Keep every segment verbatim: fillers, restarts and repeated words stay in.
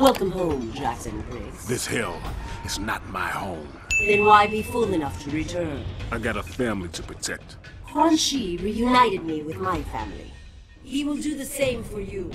Welcome home, Jackson Briggs. This hell is not my home. Then why be fool enough to return? I got a family to protect. Quan Chi reunited me with my family. He will do the same for you.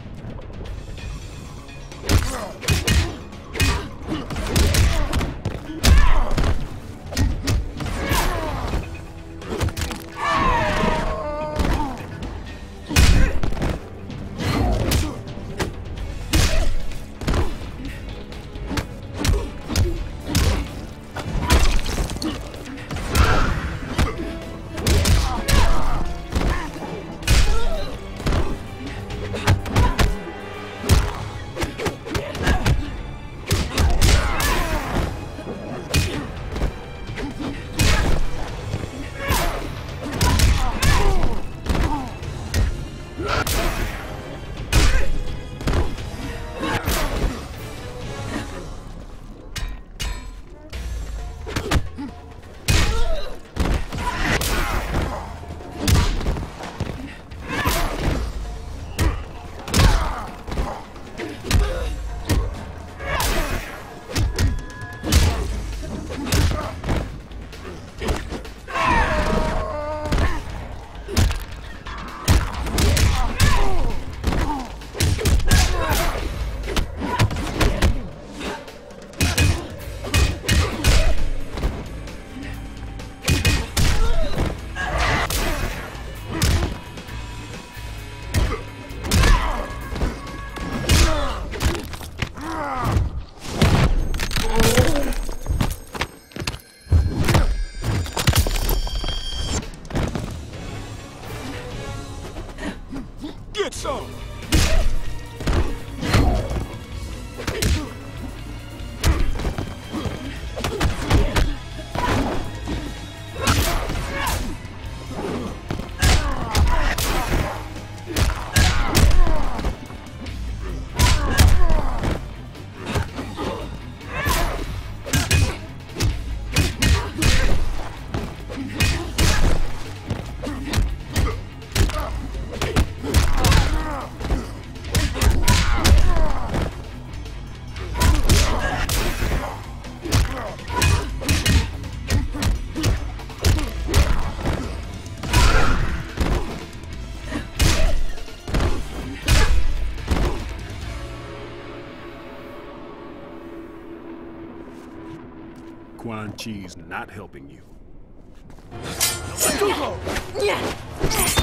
Get some! Quan Chi's not helping you. Yeah.